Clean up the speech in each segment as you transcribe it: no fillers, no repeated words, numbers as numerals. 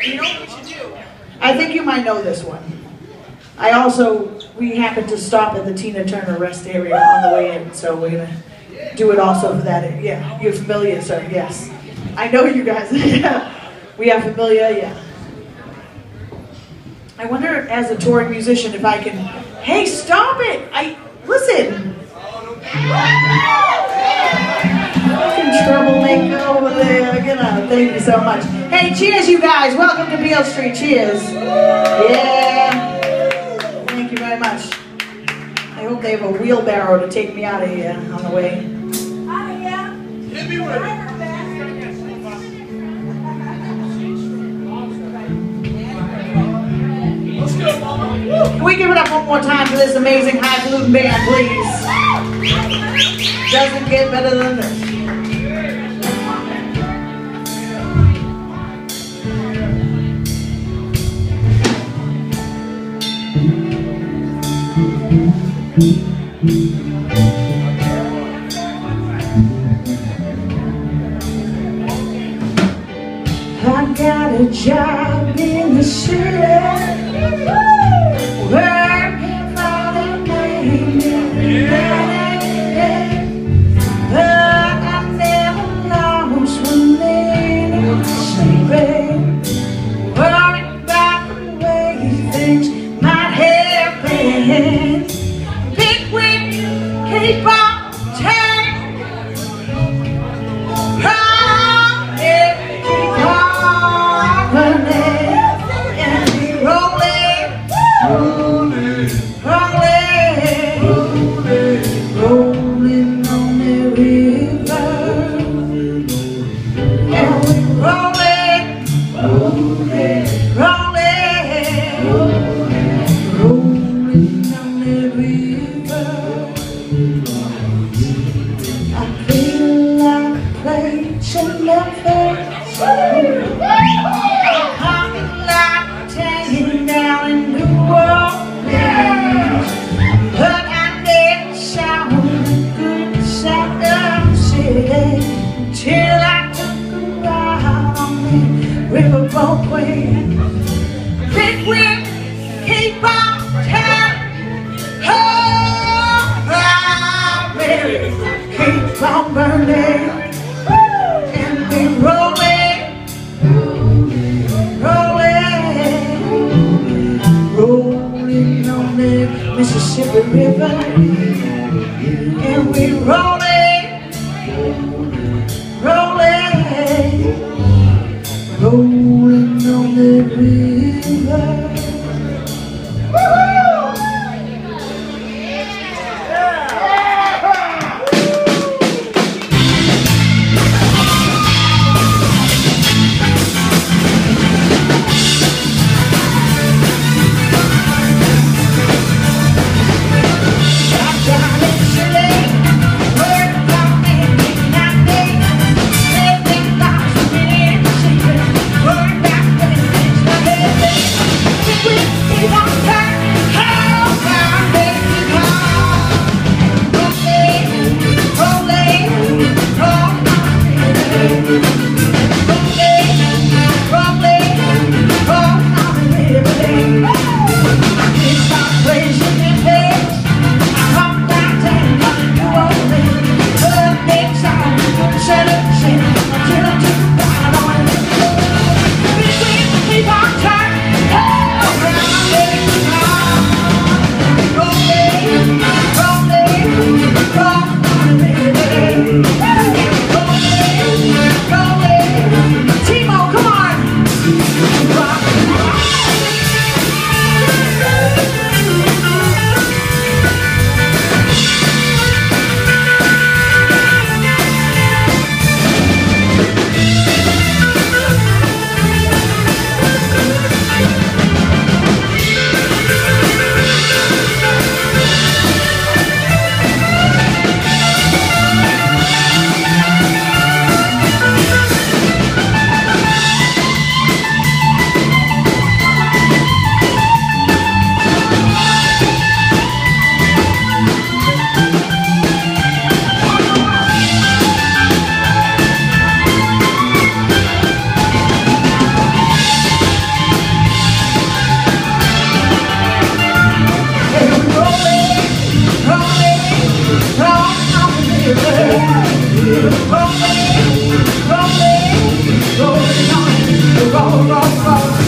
You know what we should do? I think you might know this one. We happened to stop at the Tina Turner rest area on the way in, so we're gonna do it also for that. Yeah, you're familiar, sir, yes. I know you guys, yeah. We are familiar, yeah. I wonder, as a touring musician, if I can, hey, stop it! Listen! Fucking troublemaker over there, get out, thank you so much. Hey, cheers you guys, welcome to Beale Street, cheers. Yeah. Thank you very much. I hope they have a wheelbarrow to take me out of here on the way. Hit me with it. Let's go, Mama. Can we give it up one more time for this amazing highfalutin band, please? Doesn't get better than this. I got a job in the city, working for the man, but I never lost one minute sleeping, worried about the way things might happen. Big win, keep on turning. Till I took a ride on the riverboat queen. Big wind, keep on turning. Oh, baby, keep on burning. And be rolling, rolling on the Mississippi River. And we rolling. Rolling on the river. roll, roll, roll.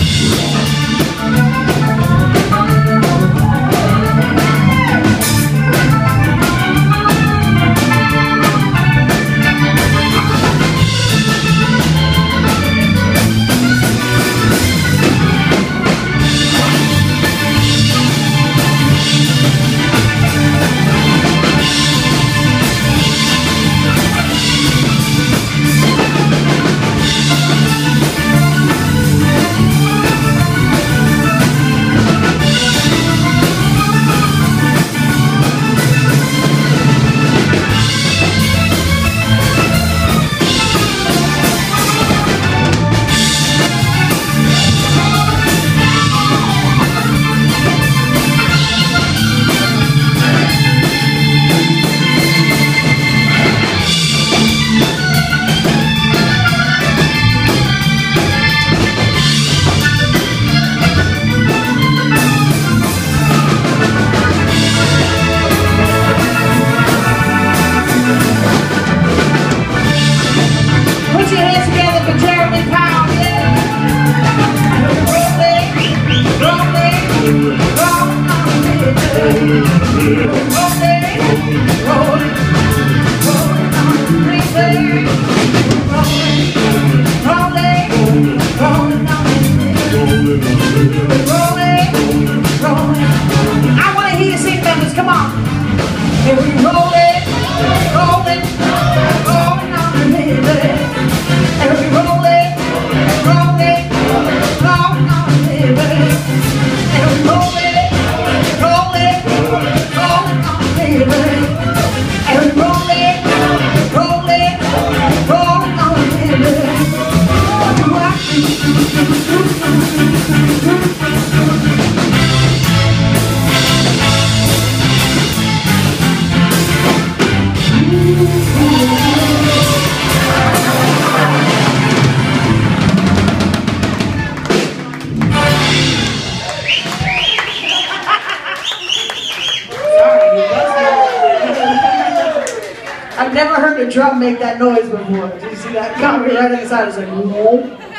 I've never heard a drum make that noise before. Did you see that? Caught me right on the side. It's like, whoa.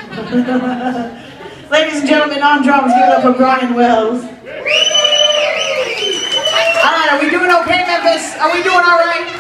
Ladies and gentlemen, on drums, give it up for Brian Wells. All right, are we doing okay, Memphis? Are we doing all right?